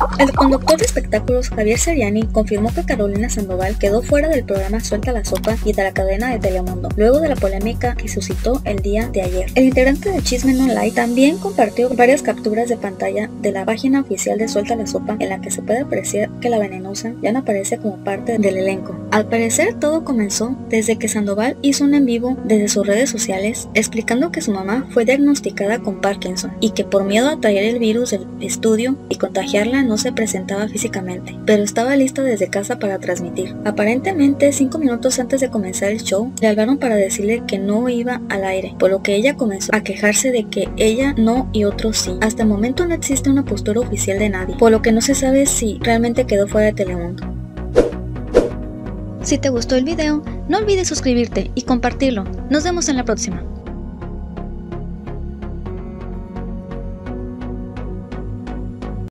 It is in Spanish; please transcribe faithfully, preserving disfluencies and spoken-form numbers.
El conductor de espectáculos Javier Seriani confirmó que Carolina Sandoval quedó fuera del programa Suelta la Sopa y de la cadena de Telemundo, luego de la polémica que suscitó el día de ayer. El integrante de Chisme No Like también compartió varias capturas de pantalla de la página oficial de Suelta la Sopa, en la que se puede apreciar que la venenosa ya no aparece como parte del elenco. Al parecer, todo comenzó desde que Sandoval hizo un en vivo desde sus redes sociales explicando que su mamá fue diagnosticada con Parkinson y que por miedo a traer el virus del estudio y contagiarla no se presentaba físicamente, pero estaba lista desde casa para transmitir. Aparentemente, cinco minutos antes de comenzar el show, le hablaron para decirle que no iba al aire, por lo que ella comenzó a quejarse de que ella no y otros sí. Hasta el momento no existe una postura oficial de nadie, por lo que no se sabe si realmente quedó fuera de Telemundo. Si te gustó el video, no olvides suscribirte y compartirlo. Nos vemos en la próxima.